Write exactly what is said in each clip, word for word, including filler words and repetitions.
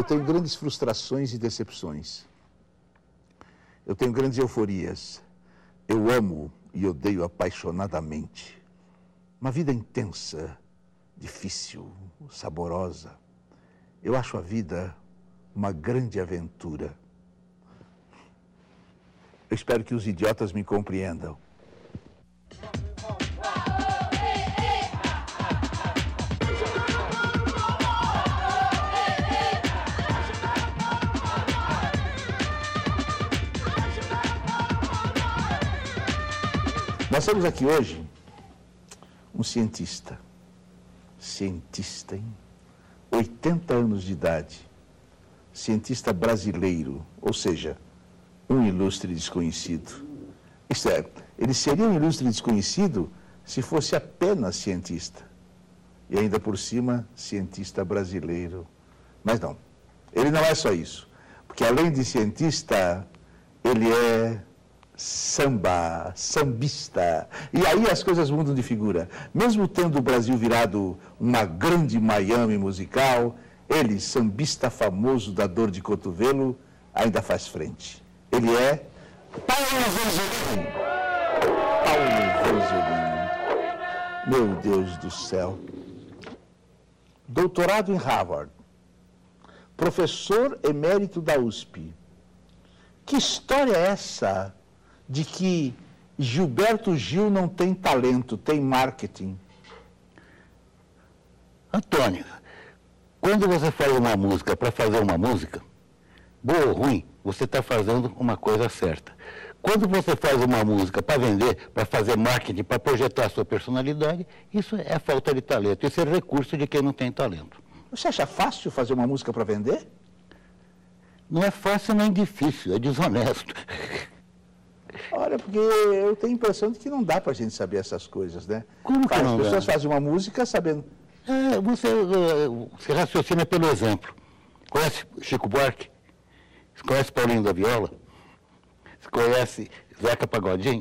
tenho grandes frustrações e decepções. Eu tenho grandes euforias. Eu amo e odeio apaixonadamente. Uma vida intensa, difícil, saborosa. Eu acho a vida uma grande aventura. Eu espero que os idiotas me compreendam. Nós temos aqui hoje um cientista, cientista, hein? oitenta anos de idade, cientista brasileiro, ou seja, um ilustre desconhecido. Isto é, ele seria um ilustre desconhecido se fosse apenas cientista. E ainda por cima, cientista brasileiro. Mas não, ele não é só isso. Porque além de cientista, ele é samba, sambista. E aí as coisas mudam de figura. Mesmo tendo o Brasil virado uma grande Miami musical, ele, sambista famoso da dor de cotovelo, ainda faz frente. Ele é Paulo Vanzolini. Paulo Vanzolini. Meu Deus do céu. Doutorado em Harvard. Professor emérito da U S P. Que história é essa de que Gilberto Gil não tem talento, tem marketing? Antônio, quando você faz uma música para fazer uma música, boa ou ruim, você está fazendo uma coisa certa. Quando você faz uma música para vender, para fazer marketing, para projetar a sua personalidade, isso é falta de talento, isso é recurso de quem não tem talento. Você acha fácil fazer uma música para vender? Não é fácil nem difícil, é desonesto. Olha, porque eu tenho a impressão de que não dá para a gente saber essas coisas, né? Como que As não pessoas dá? fazem uma música sabendo... É, você, você raciocina pelo exemplo. Conhece Chico Buarque? Você conhece Paulinho da Viola? Você conhece Zeca Pagodinho?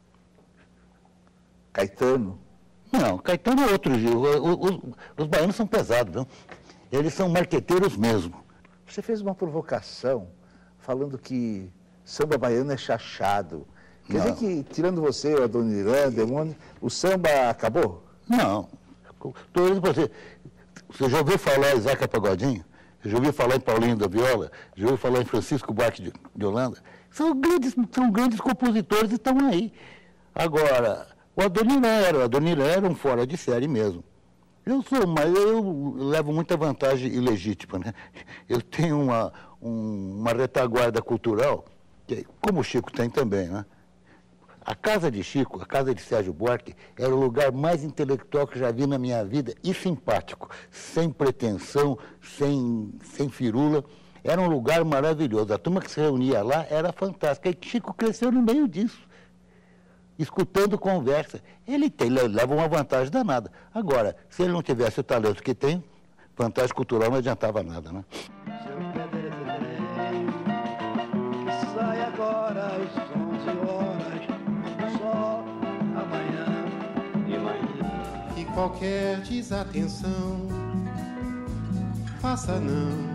Caetano? Não, Caetano é outro Gil. Os, os, os baianos são pesados, não? Eles são marqueteiros mesmo. Você fez uma provocação falando que samba baiano é chachado. Quer Não. dizer que, tirando você, o Adoniran, Demônio, o samba acabou? Não. Tô olhando pra você. Você já ouviu falar em Zeca Pagodinho? Já ouviu falar em Paulinho da Viola? Já ouviu falar em Francisco Buarque de, de Holanda? São grandes, são grandes compositores e estão aí. Agora, o Adoniran era, o Adoniran era um fora de série mesmo. Eu sou, mas eu levo muita vantagem ilegítima, né? Eu tenho uma, um, uma retaguarda cultural, que, como o Chico tem também, né? A casa de Chico, a casa de Sérgio Buarque, era o lugar mais intelectual que já vi na minha vida e simpático, sem pretensão, sem, sem firula. Era um lugar maravilhoso. A turma que se reunia lá era fantástica. E Chico cresceu no meio disso, escutando conversa. Ele, tem, ele leva uma vantagem danada. Agora, se ele não tivesse o talento que tem, vantagem cultural não adiantava nada, né? Sai agora às onze horas, só amanhã e manhã. E qualquer desatenção, faça não.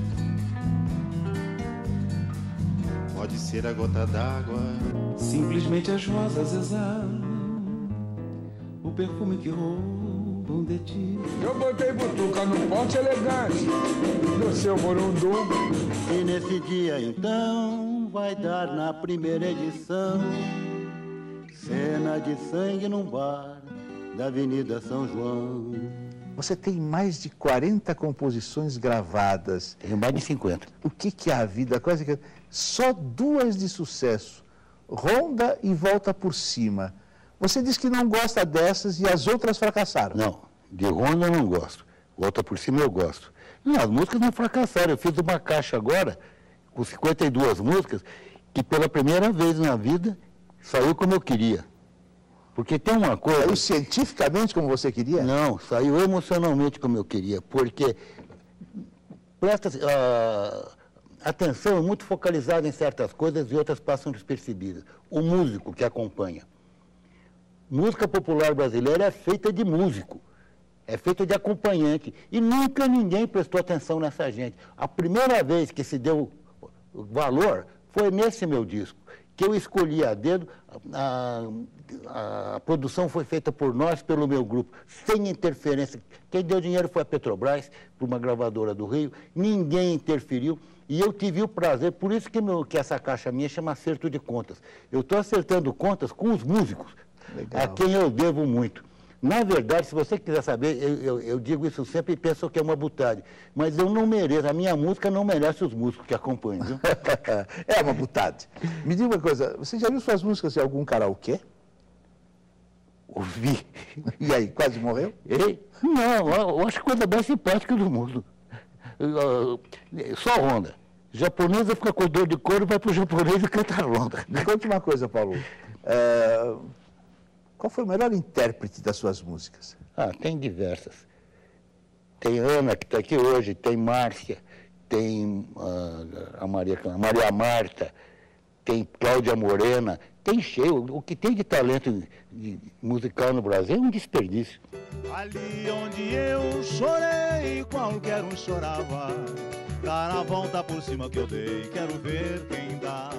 Pode ser a gota d'água. Simplesmente as rosas exalam o perfume que roubam de ti. Eu botei butuca no porte elegante do seu morundum. E nesse dia, então, vai dar na primeira edição cena de sangue num bar da Avenida São João. Você tem mais de quarenta composições gravadas. Tenho mais de cinquenta. O que, que é a vida? Quase que... Só duas de sucesso. Ronda e Volta por Cima. Você diz que não gosta dessas e as outras fracassaram. Não, de Ronda eu não gosto. Volta por Cima eu gosto. Não, as músicas não fracassaram. Eu fiz uma caixa agora, com cinquenta e duas músicas, que pela primeira vez na vida saiu como eu queria. Porque tem uma coisa... Saiu cientificamente como você queria? Não, saiu emocionalmente como eu queria, porque presta uh, atenção é muito focalizada em certas coisas e outras passam despercebidas. O músico que acompanha. Música popular brasileira é feita de músico. é feito de acompanhante. E nunca ninguém prestou atenção nessa gente. A primeira vez que se deu valor foi nesse meu disco, que eu escolhi a dedo. A, a, a produção foi feita por nós, pelo meu grupo, sem interferência. Quem deu dinheiro foi a Petrobras, por uma gravadora do Rio. Ninguém interferiu. E eu tive o prazer, por isso que, meu, que essa caixa minha chama Acerto de Contas. Eu estou acertando contas com os músicos, Legal. A quem eu devo muito. Na verdade, se você quiser saber, eu, eu, eu digo isso sempre e penso que é uma butade, mas eu não mereço, a minha música não merece os músicos que acompanham, viu? É uma butade. Me diga uma coisa, você já viu suas músicas em algum karaokê? Ouvi. E aí, quase morreu? Ei? Não, eu acho a coisa mais simpática do mundo. Só onda. Japonesa fica com dor de couro, vai para o japonês e canta ronda. Me conte uma coisa, Paulo. É... Qual foi o melhor intérprete das suas músicas? Ah, tem diversas. Tem Ana, que está aqui hoje, tem Márcia, tem uh, a, Maria, a Maria Marta, tem Cláudia Morena, tem cheio. O que tem de talento de, de musical no Brasil é um desperdício. Ali onde eu chorei, qualquer um chorava. Carnaval tá por cima que eu dei, quero ver quem dava.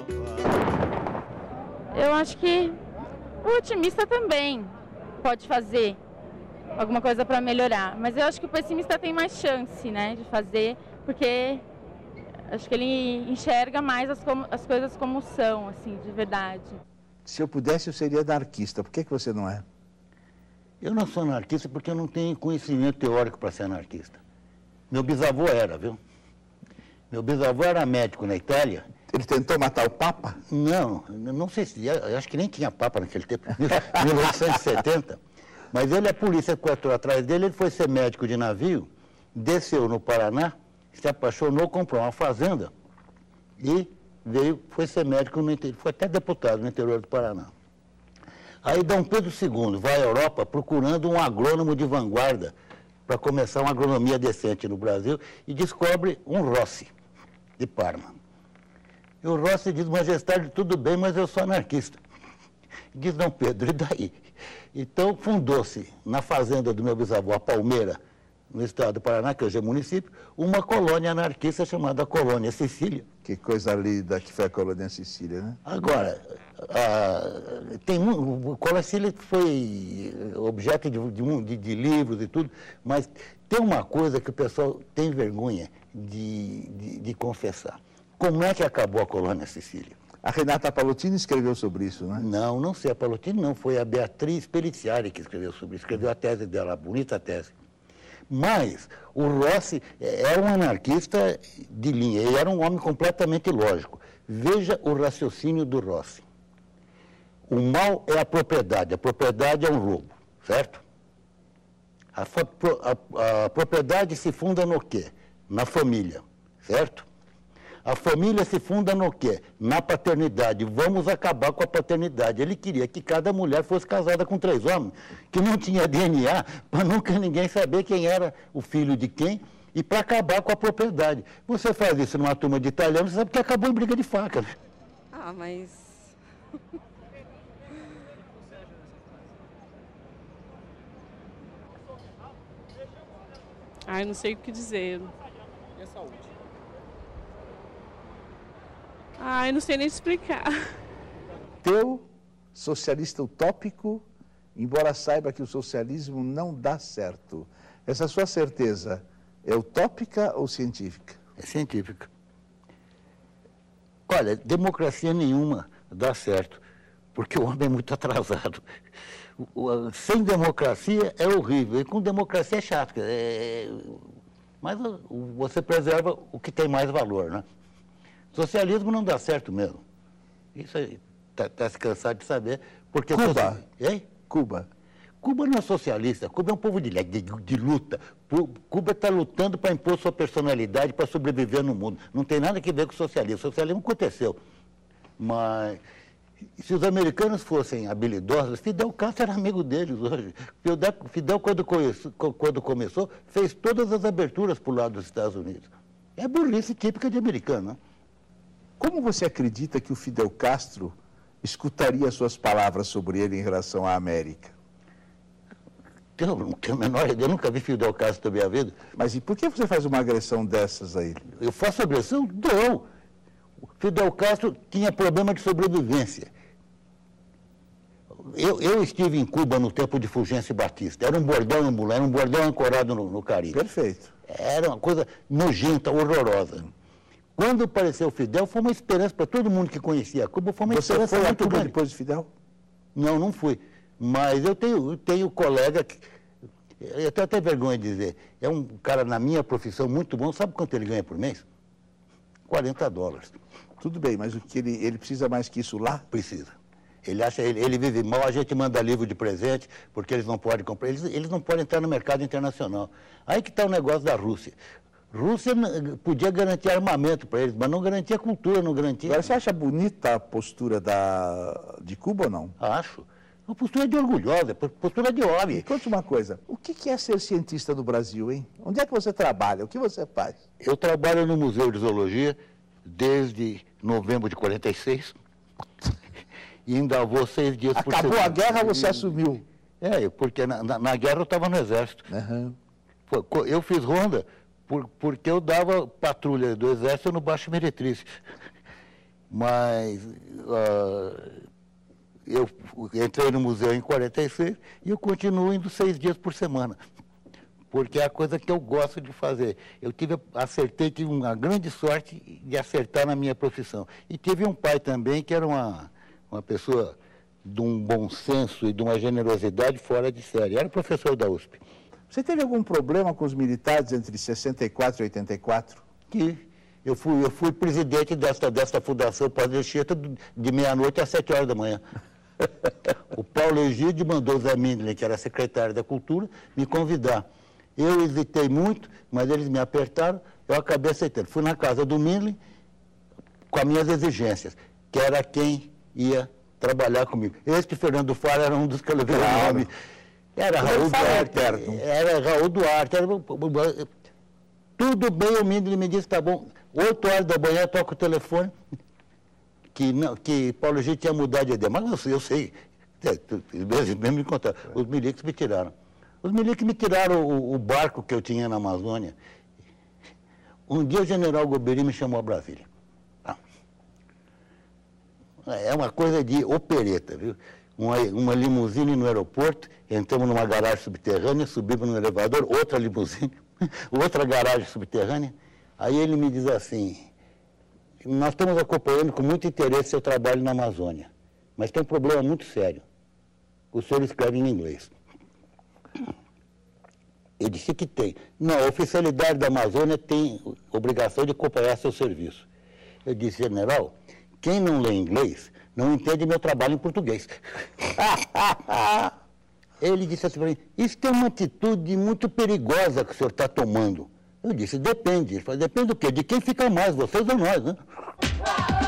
Eu acho que o otimista também pode fazer alguma coisa para melhorar, mas eu acho que o pessimista tem mais chance, né, de fazer, porque acho que ele enxerga mais as, as coisas como são, assim, de verdade. Se eu pudesse, eu seria anarquista. Por que que você não é? Eu não sou anarquista porque eu não tenho conhecimento teórico para ser anarquista. Meu bisavô era, viu? Meu bisavô era médico na Itália. Ele tentou matar o Papa? Não, não sei se... Eu acho que nem tinha Papa naquele tempo, mil novecentos e setenta. Mas ele, a polícia sequestrou atrás dele, ele foi ser médico de navio, desceu no Paraná, se apaixonou, comprou uma fazenda e veio, foi ser médico no interior, foi até deputado no interior do Paraná. Aí Dom Pedro segundo vai à Europa procurando um agrônomo de vanguarda para começar uma agronomia decente no Brasil e descobre um Rossi, de Parma. E o Rossi diz, majestade, tudo bem, mas eu sou anarquista. Diz Dom Pedro, e daí? Então fundou-se na fazenda do meu bisavô, a Palmeira, no estado do Paraná, que hoje é município, uma colônia anarquista chamada Colônia Sicília. Que coisa linda que foi a Colônia Sicília, né? Agora, a, tem um, a Colônia Sicília foi objeto de, de, de livros e tudo, mas tem uma coisa que o pessoal tem vergonha de, de, de confessar. Como é que acabou a Colônia Sicília? A Renata Pallottini escreveu sobre isso, né? Não, não sei a Pallottini, não. Foi a Beatriz Peliciari que escreveu sobre isso. Escreveu a tese dela, a bonita tese. Mas o Rossi era um anarquista de linha, ele era um homem completamente lógico. Veja o raciocínio do Rossi. O mal é a propriedade, a propriedade é um roubo, certo? A, a, a propriedade se funda no quê? Na família, certo? A família se funda no quê? Na paternidade. Vamos acabar com a paternidade. Ele queria que cada mulher fosse casada com três homens, que não tinha D N A, para nunca ninguém saber quem era o filho de quem, e para acabar com a propriedade. Você faz isso numa turma de italianos, você sabe que acabou em briga de faca, né? Ah, mas... Ai, não sei o que dizer. E a saúde? Ai, não sei nem explicar. Teu socialista utópico, embora saiba que o socialismo não dá certo. Essa sua certeza é utópica ou científica? É científica. Olha, democracia nenhuma dá certo, porque o homem é muito atrasado. Sem democracia é horrível, e com democracia é chato. É... Mas você preserva o que tem mais valor, né? Socialismo não dá certo mesmo. Isso aí, está tá se cansado de saber. Porque Cuba. Social... Hein? Cuba. Cuba não é socialista, Cuba é um povo de, de, de luta. Cuba está lutando para impor sua personalidade, para sobreviver no mundo. Não tem nada a ver com o socialismo. O socialismo aconteceu. Mas se os americanos fossem habilidosos, Fidel Castro era amigo deles hoje. Fidel, Fidel quando, conhece, quando começou, fez todas as aberturas para o lado dos Estados Unidos. É burrice típica de americano, né? Como você acredita que o Fidel Castro escutaria suas palavras sobre ele em relação à América? tenho, não tenho a menor ideia, eu nunca vi Fidel Castro na minha vida. Mas e por que você faz uma agressão dessas a ele? Eu faço agressão? Não. Fidel Castro tinha problema de sobrevivência. Eu, eu estive em Cuba no tempo de Fulgêncio Batista. Era um bordão ambulante, era um bordão ancorado no, no Caribe. Perfeito. Era uma coisa nojenta, horrorosa. Quando apareceu o Fidel, foi uma esperança para todo mundo que conhecia Cuba. Foi uma Você esperança foi a muito Cuba grande. depois de Fidel? Não, não fui. Mas eu tenho, eu tenho colega que... Eu tenho até vergonha de dizer. É um cara na minha profissão muito bom. Sabe quanto ele ganha por mês? quarenta dólares. Tudo bem, mas o que ele, ele precisa mais que isso lá? Precisa. Ele acha, ele, ele vive mal, a gente manda livro de presente, porque eles não podem comprar, eles, eles não podem entrar no mercado internacional. Aí que está o negócio da Rússia. Rússia podia garantir armamento para eles, mas não garantia cultura, não garantia... Agora, você acha bonita a postura da, de Cuba ou não? Acho. Uma postura de orgulhosa, postura de homem. Conte uma coisa, o que é ser cientista no Brasil, hein? Onde é que você trabalha? O que você faz? Eu trabalho no Museu de Zoologia desde novembro de quarenta e seis. E ainda vou seis dias por semana. Acabou a guerra, você assumiu? É, porque na, na, na guerra eu estava no Exército. Uhum. Eu fiz ronda por, porque eu dava patrulha do Exército no Baixo Meretriz. Mas uh, eu entrei no museu em quarenta e seis e eu continuo indo seis dias por semana. Porque é a coisa que eu gosto de fazer. Eu tive, acertei, tive uma grande sorte de acertar na minha profissão. E tive um pai também que era uma... uma pessoa de um bom senso e de uma generosidade fora de série. Era professor da U S P. Você teve algum problema com os militares entre sessenta e quatro e oitenta e quatro? Que eu fui, eu fui presidente desta, desta fundação Padre Anchieta de meia-noite às sete horas da manhã. O Paulo Egídio mandou o Zé Mindlin, que era secretário da Cultura, me convidar. Eu hesitei muito, mas eles me apertaram, eu acabei aceitando. Fui na casa do Mindlin com as minhas exigências, que era quem ia trabalhar comigo. Este Fernando Faro era um dos que eu levei Claro. o nome. Era Raul Duarte. Era Raul Duarte. Era... Tudo bem, o Mindlin me disse, tá bom, oito horas da manhã toca o telefone, que, não, que Paulo Egídio tinha mudado de ideia. Mas eu sei, eu sei. Eles mesmo me contaram. Os milicos me tiraram. Os milicos me tiraram o, o barco que eu tinha na Amazônia. Um dia o general Golbery me chamou a Brasília. É uma coisa de opereta, viu? Uma, uma limusine no aeroporto, entramos numa garagem subterrânea, subimos no elevador, outra limusine, outra garagem subterrânea. Aí ele me diz assim, nós estamos acompanhando com muito interesse seu trabalho na Amazônia, mas tem um problema muito sério. O senhor escreve em inglês. Eu disse que tem. Não, a oficialidade da Amazônia tem obrigação de acompanhar seu serviço. Eu disse, general, quem não lê inglês não entende meu trabalho em português. Ele disse assim para mim, isso é uma atitude muito perigosa que o senhor está tomando. Eu disse, depende. Ele falou, depende do quê? De quem fica mais, vocês ou nós, né?